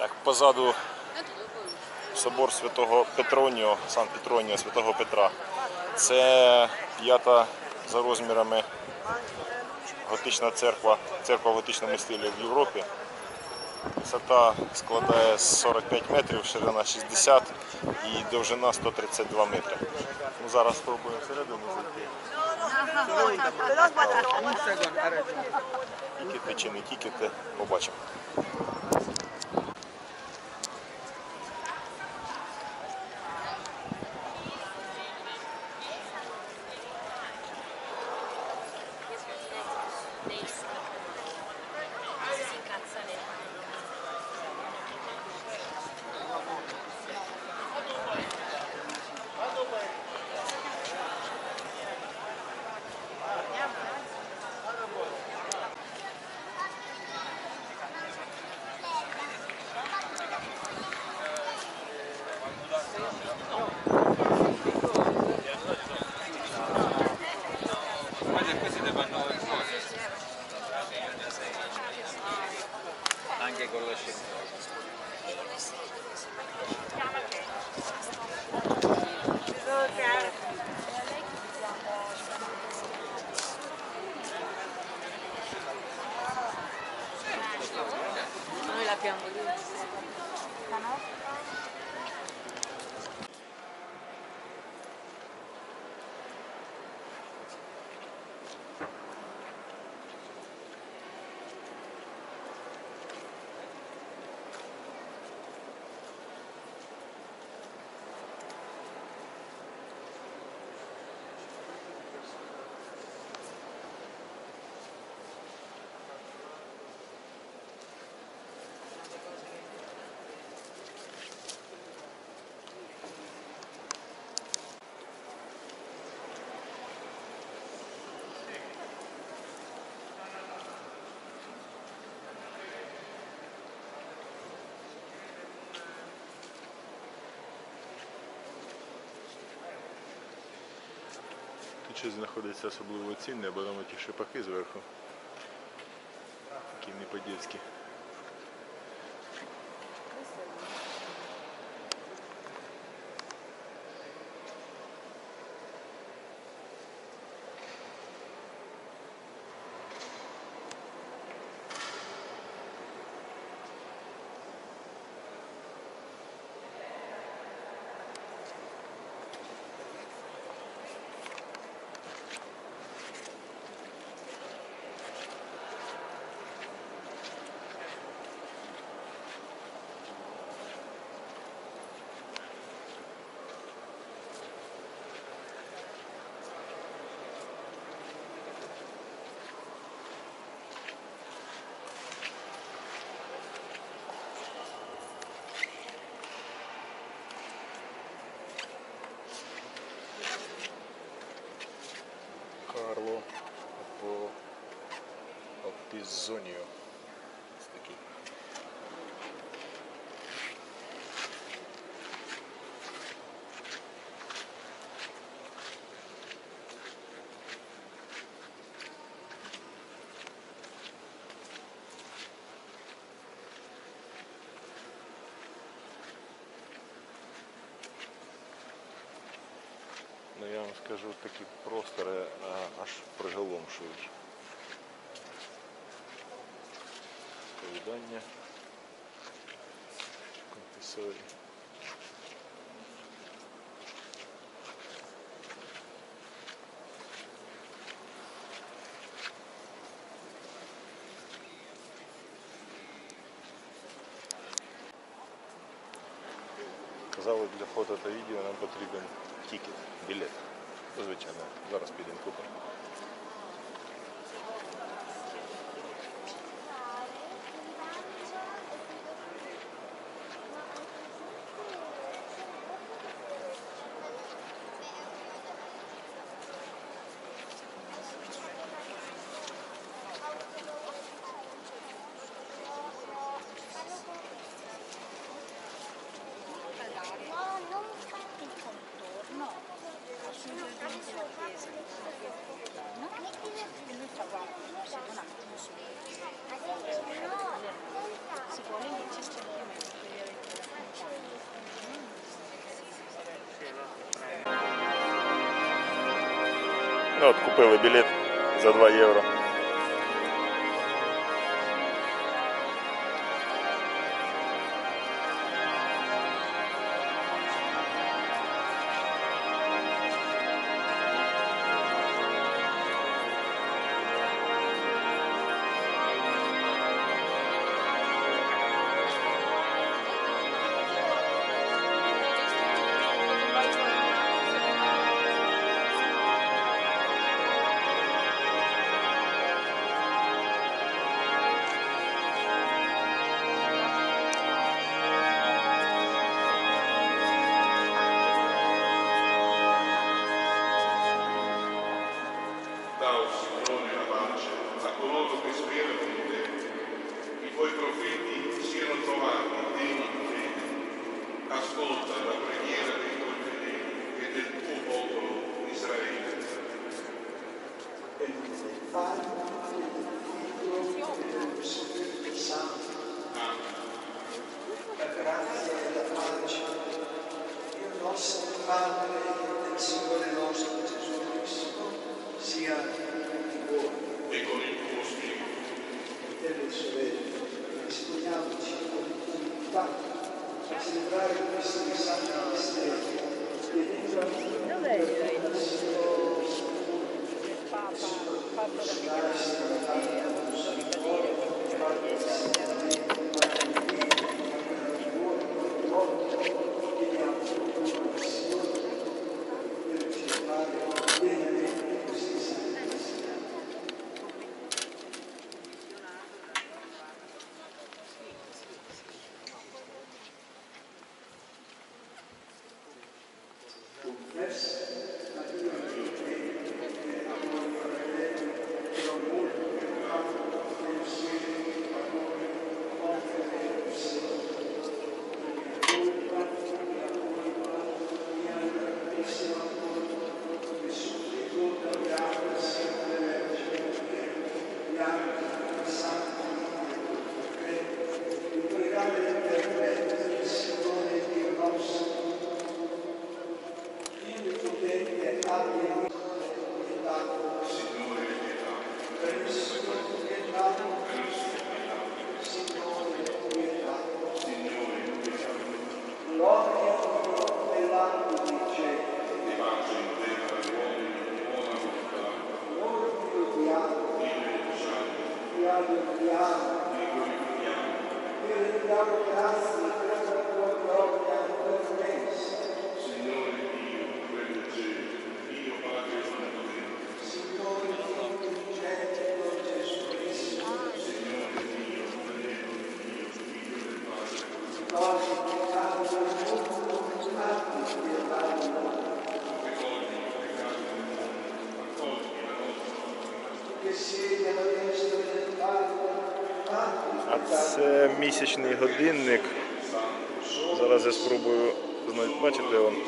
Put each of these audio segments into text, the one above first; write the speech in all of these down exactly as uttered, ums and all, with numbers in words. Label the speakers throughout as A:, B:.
A: Так, позаду собор Святого Петроніо, Сан Петроніо, Святого Петра. Це п'ята за розмірами готична церква, церква в готичному стилі в Європі. Висота складає сорок п'ять метрів, ширина шістдесят і довжина сто тридцять два метри. Ну, зараз спробуємо всередину зайти. Тікети чи не тікети, побачимо.
B: Anche con la scena.
C: Noi l'abbiamo lì.
A: Тут щось знаходиться особливо цінне, бо там ті шипаки зверху. Такі не по-дєцькі. Карло по Опізоніо. Ось такий. Ну, я вам скажу, такі простори а, аж приголомшують. Сповідання. Конфесорі. Казали, для фото та відео нам потрібен тікет, білет. Звичайно, зараз підемо купимо.
C: Non fatti il contorno, assolutamente la chiesa.
A: От купили білет за два євро. А це місячний годинник. Зараз я спробую знайти, бачите, он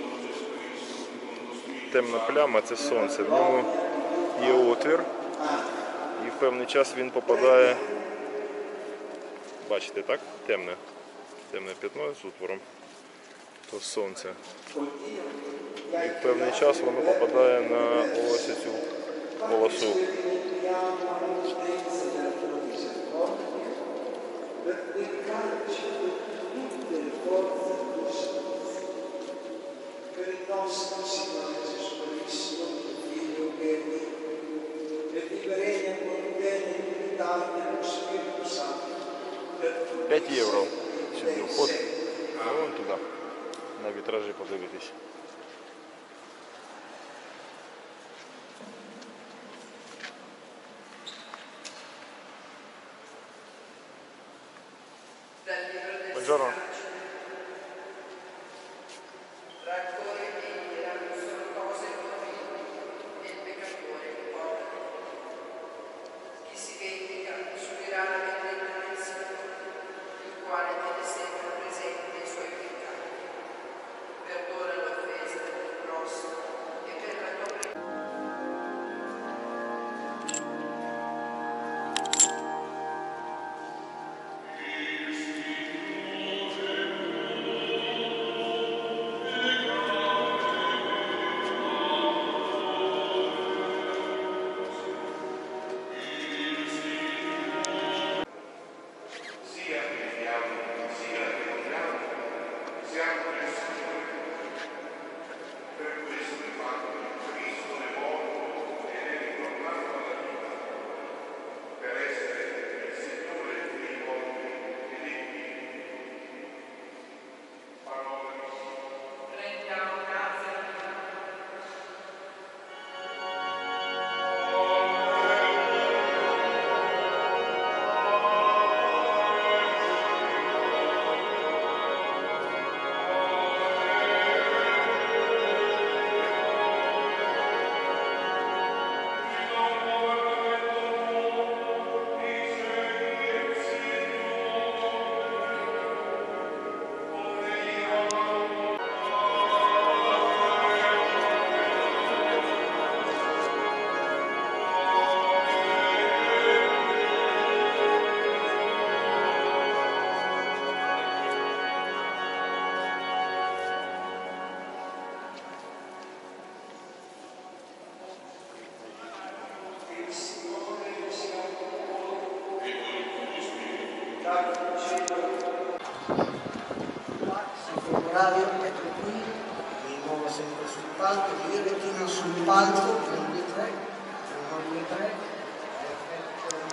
A: темна пляма, це сонце. В ньому є отвір і в певний час він попадає, бачите, так? Темне. Темне п'ятно з отвором. То сонце. І в певний час воно попадає на ось цю полосу. п'ять євро сюди вход, а вон туди, на вітражі подивитись. Buongiorno.
C: Radio, ecco qui, di nuovo sempre sul palco, io retino sul palco, uno, due, tre, uno, due, tre, perfetto.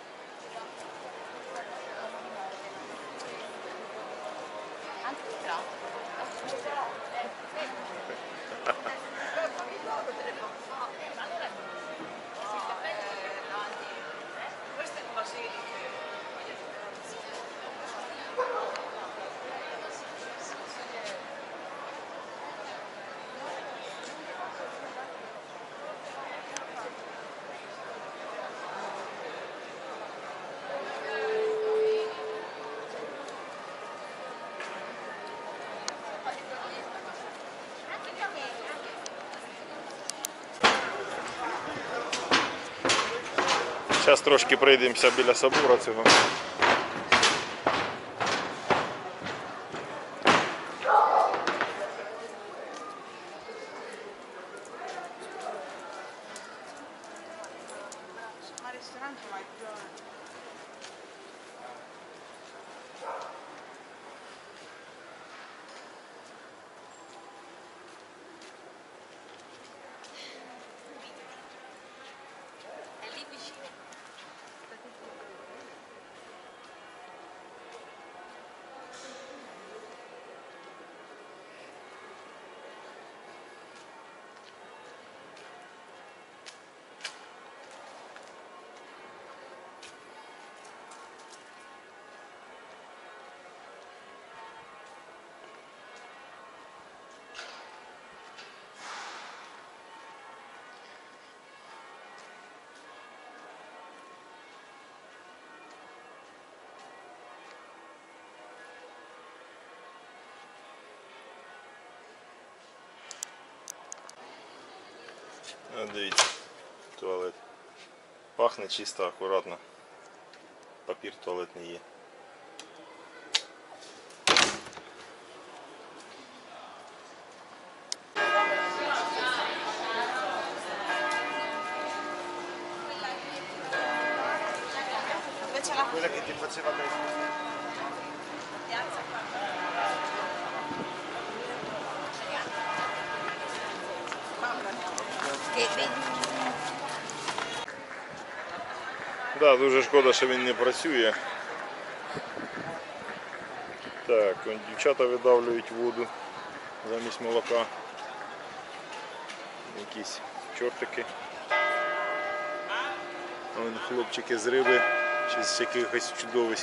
A: Зараз трошки пройдемося біля собору цього.
D: Ma ristorante mai più.
E: È lì vicino.
A: А, дивіться, туалет. Пахне чисто, акуратно. Папір туалетний є.
D: Invece la
C: Quella che ti faceva bene.
A: Да, дуже шкода, що він не працює. Так, он, дівчата видавлюють воду замість молока. Якісь чортики. А вон хлопчики з риби чи з якихось чудовиськ.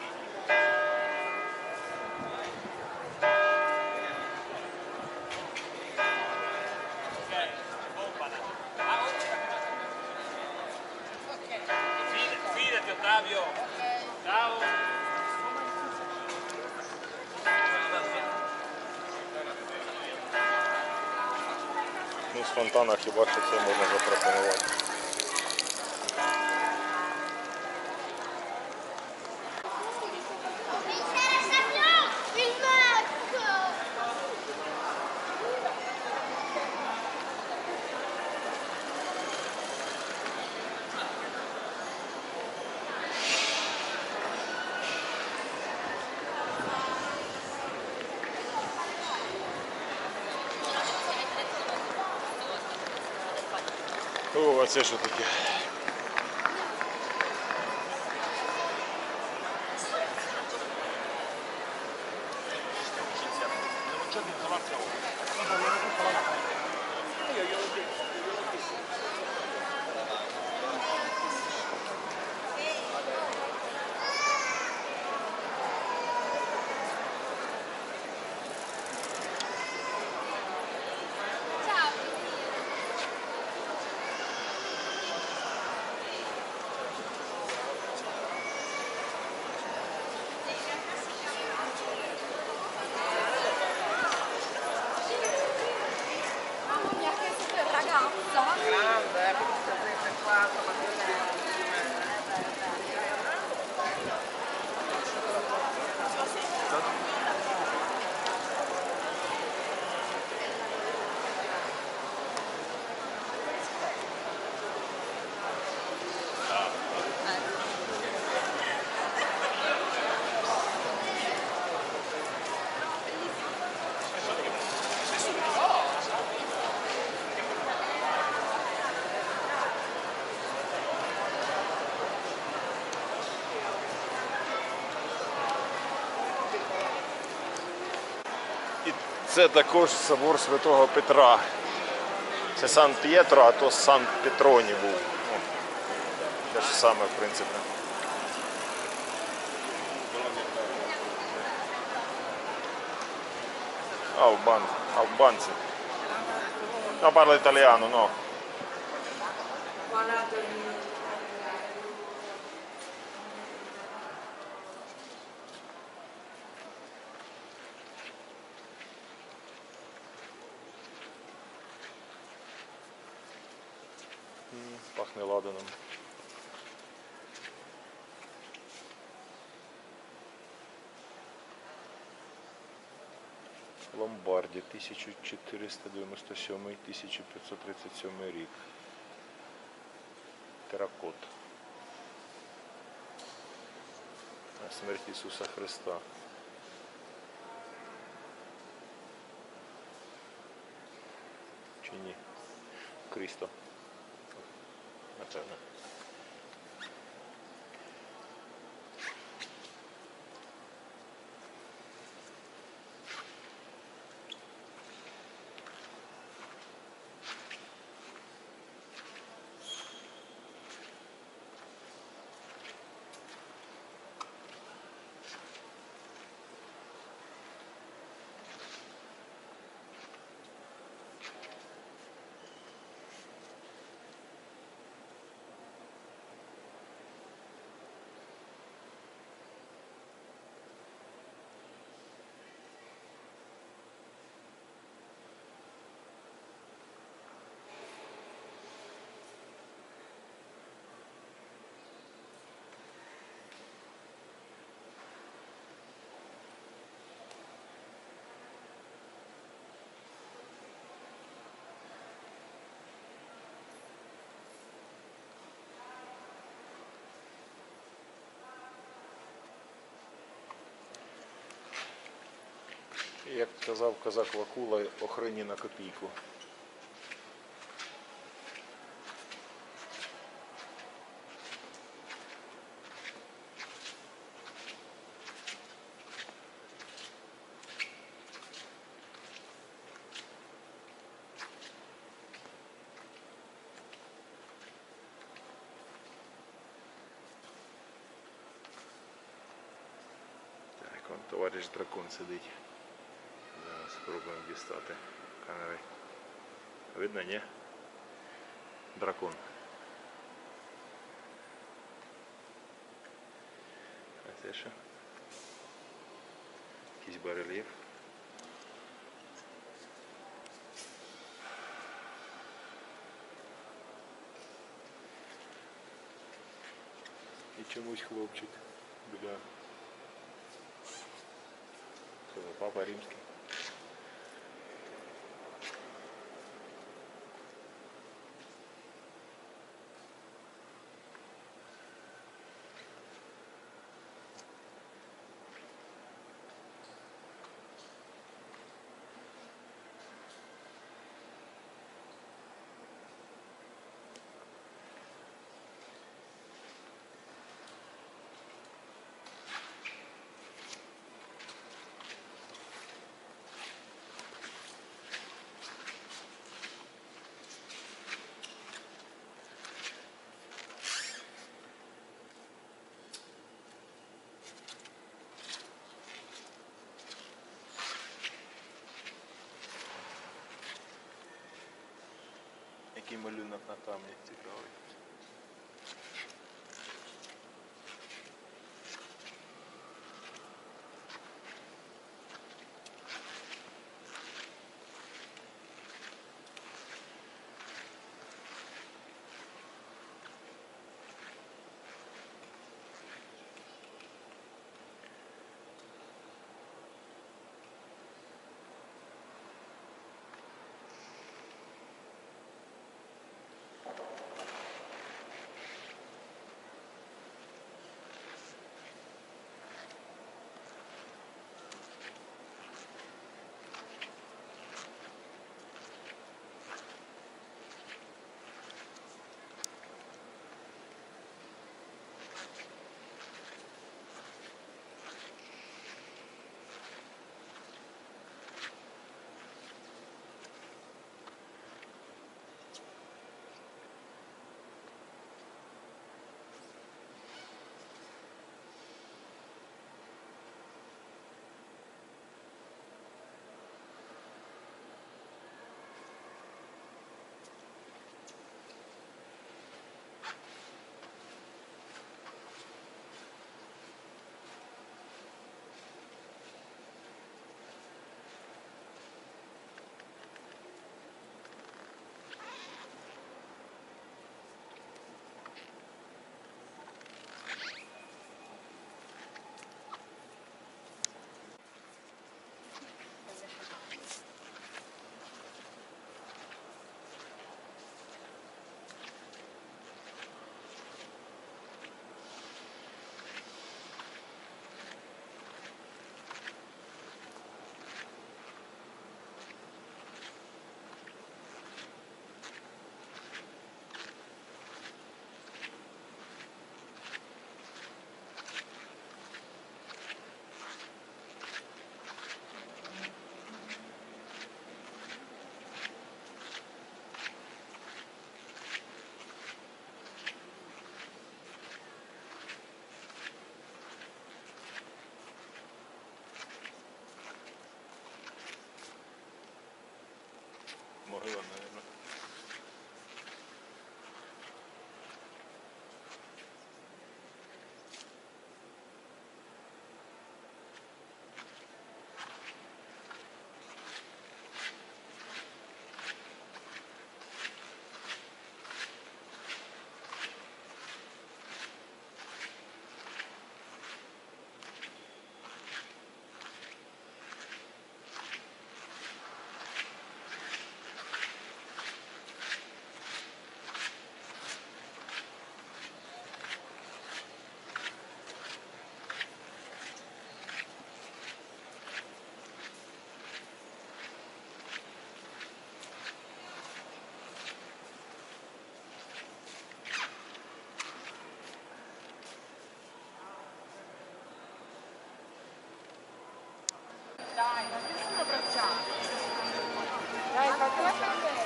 B: Fidati Ottavio. Ciao.
A: Ну, з фонтана хіба що це можна запропонувати.
E: Il Marco!
A: О, а це що таке?
E: Mamma mia, che super ragazzo!
A: Це також собор Святого Петра. Це Сан П'єтро, а то Сан Петроні був. О, те ж саме, в принципі. Албан, албанці. No, parlo italiano, no. М, Пахне ладаном. Ломбарді, тисяча чотириста дев'яносто сьомий - тисяча п'ятсот тридцять сьомий рік. Теракот. Смерть Ісуса Христа. Чи ні? Крісто. Напевно. Як казав козак Вакула, охрені на копійку. Так, вон товариш дракон сидить. Зараз спробуємо дістати камери. Видно, ні? Дракон. А це що? Якийсь барельєф. І чомусь хлопчик біля. Це папа римський. Який малюнок на камні цікавий.
D: Dai, non ti sono abbracciati. Dai, fatela sapere.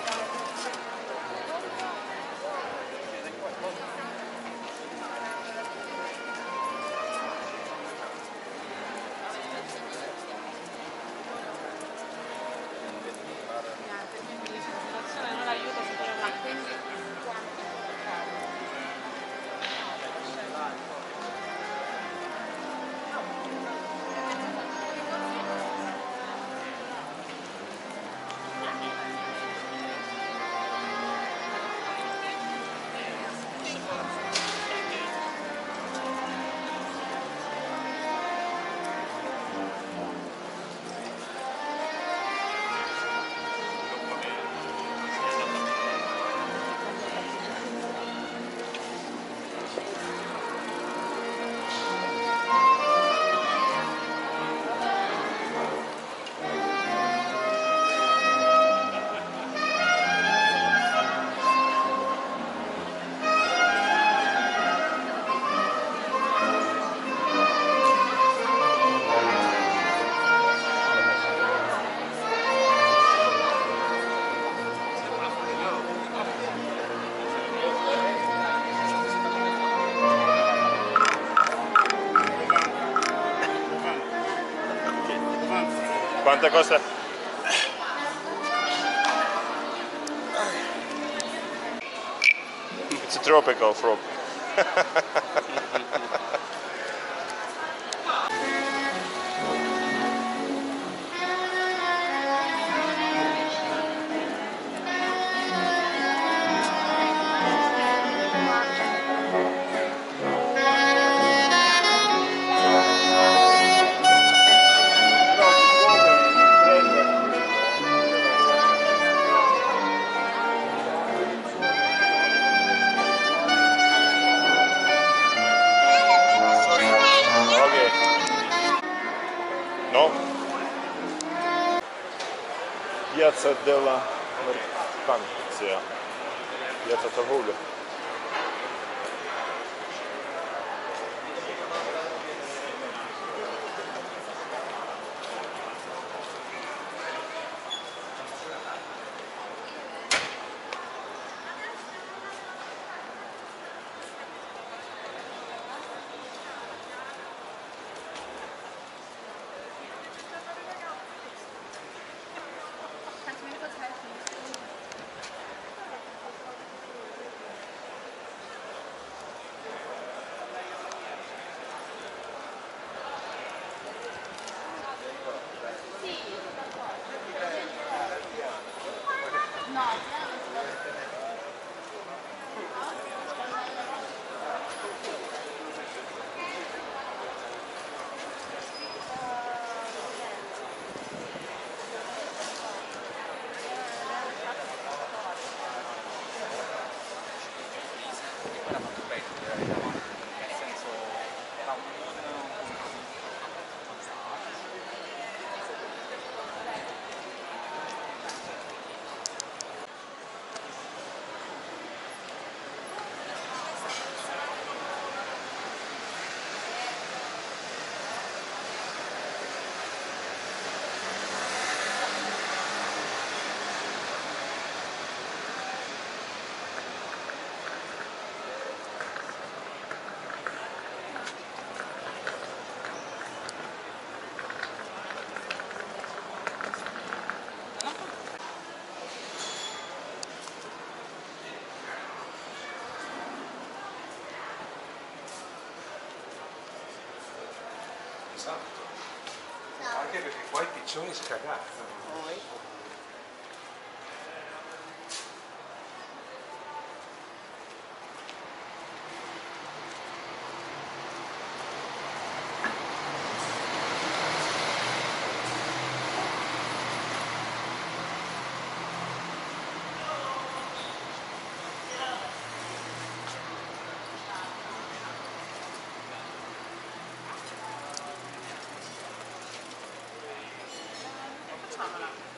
D: Niente, quindi l'esagerazione non aiuta sicuramente.
A: Quanto costa? It's a tropical frog. No? Piazza della Mercanzia, piazza торговля.
F: Esatto. Anche perché qua i piccioni scagazzano.
D: Facciamola.